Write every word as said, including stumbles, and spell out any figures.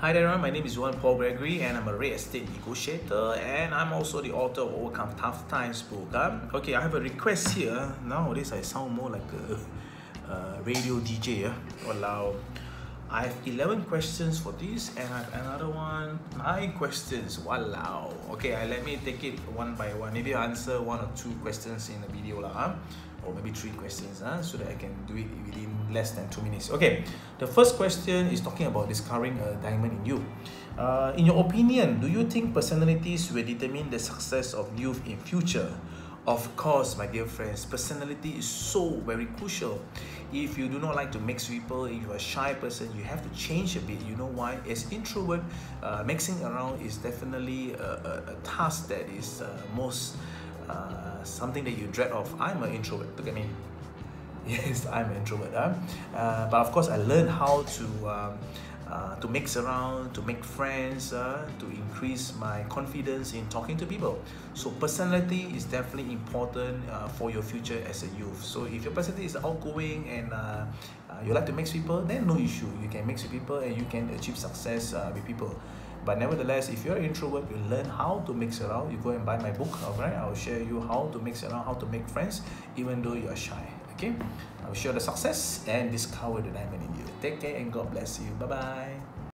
Hi there, my name is Johann Paul Gregory and I'm a real estate negotiator and I'm also the author of Overcome Tough Times book. Um, okay, I have a request here. Nowadays I sound more like a, a radio D J. Uh. Walao. I have eleven questions for this and I have another one, nine questions. Walao. Okay, I, let me take it one by one. Maybe I'll answer one or two questions in the video. Lah, huh? Or maybe three questions huh? So that I can do it within less than two minutes. Okay, the first question is talking about discovering a diamond in you. Uh, in your opinion, do you think personalities will determine the success of youth in future? Of course, my dear friends, personality is so very crucial. If you do not like to mix with people, if you're a shy person, you have to change a bit. You know why? As introvert, uh, mixing around is definitely a, a, a task that is uh, most uh, something that you dread of. I'm an introvert, look at me. Yes, I'm an introvert. Huh? Uh, but of course, I learned how to um, uh, to mix around, to make friends, uh, to increase my confidence in talking to people. So personality is definitely important uh, for your future as a youth. So if your personality is outgoing and uh, uh, you like to mix people, then no issue. You can mix with people and you can achieve success uh, with people. But nevertheless, if you're an introvert, you learn how to mix around. You go and buy my book, alright? I'll share you how to mix around, how to make friends, even though you're shy. Okay, I'll share the success and discover the diamond in you. Take care and God bless you. Bye bye.